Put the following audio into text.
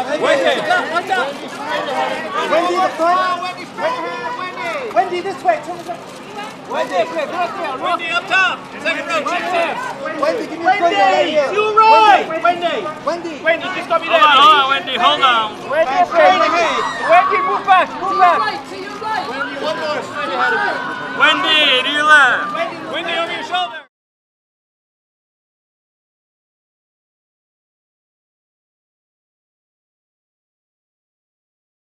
Wendi. Watch out. Wendi, the front. Wendi, this way. Wendi, Wendi up top. Second row. Check him. Wendi, give me a finger right here. You right. Wendi. Wendi, just got me there. Hold on, Wendi. Hold on. Wendi, straight ahead. Wendi, move back. Move back. Wendi, to your left. Wendi, over your shoulder.